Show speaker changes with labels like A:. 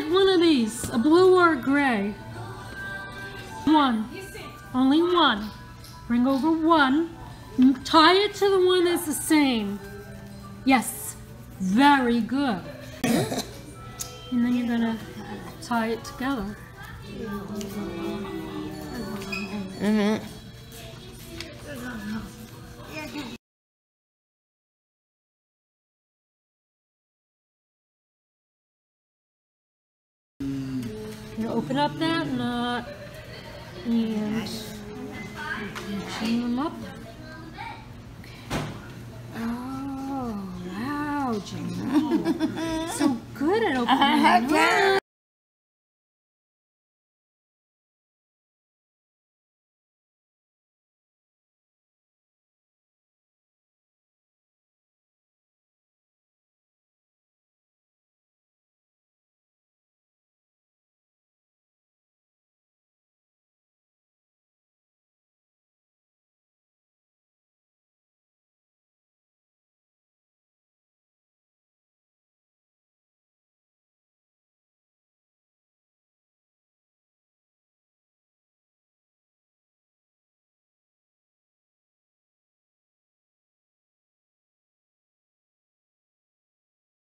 A: pick one of these, a blue or a gray. One. Only one. Bring over one. Tie it to the one that's the same. Yes. Very good. And then you're going to tie it together.
B: Mm-hmm.
A: You open up that knot and chain them up. Oh, wow, Jamie. So good at opening them.